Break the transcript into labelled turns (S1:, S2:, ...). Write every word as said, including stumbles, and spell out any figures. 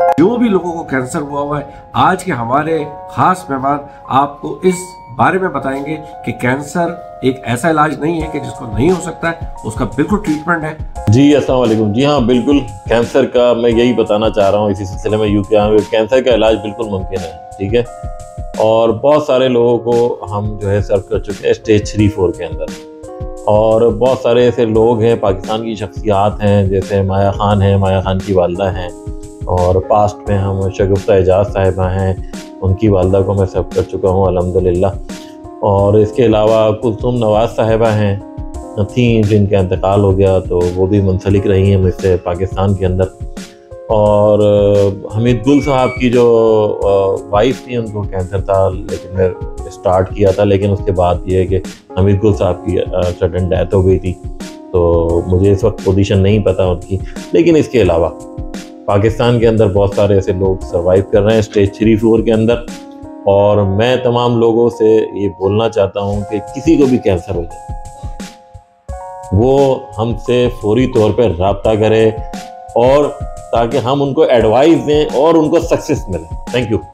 S1: जो भी लोगों को कैंसर हुआ हुआ है, आज के हमारे खास मेहमान आपको इस बारे में बताएंगे कि कैंसर एक ऐसा इलाज नहीं है कि जिसको नहीं हो सकता है, उसका बिल्कुल ट्रीटमेंट है।
S2: जी अस्सलाम वालेकुम। जी हाँ, बिल्कुल कैंसर का मैं यही बताना चाह रहा हूँ इसी सिलसिले में यूं कि कैंसर का इलाज बिल्कुल मुमकिन है, ठीक है। और बहुत सारे लोगों को हम जो है सर्व कर चुके हैं स्टेज थ्री फोर के अंदर, और बहुत सारे ऐसे लोग हैं, पाकिस्तान की शख्सियात हैं, जैसे माया ख़ान है, माया ख़ान की वालदा हैं, और पास्ट में हम शगुफ्ता एजाज साहिबा हैं, उनकी वालदा को मैं सर्व कर चुका हूँ अल्हम्दुलिल्लाह। और इसके अलावा कुलसुम नवाज़ साहिबा हैं थी जिनका इंतकाल हो गया, तो वो भी मुंसलिक रही हैं मुझसे पाकिस्तान के अंदर। और हमीद गुल साहब की जो वाइफ थी, उनको कैंसर था, लेकिन मैं स्टार्ट किया था, लेकिन उसके बाद ये है कि हमीद गुल साहब की सडन डेथ हो गई थी, तो मुझे इस वक्त पोजीशन नहीं पता उनकी। लेकिन इसके अलावा पाकिस्तान के अंदर बहुत सारे ऐसे लोग सर्वाइव कर रहे हैं स्टेज थ्री फोर के अंदर। और मैं तमाम लोगों से ये बोलना चाहता हूँ कि किसी को भी कैंसर हो जाए, वो हमसे फौरी तौर पर रब्ता करे, और ताकि हम उनको एडवाइस दें और उनको सक्सेस मिले। Thank you.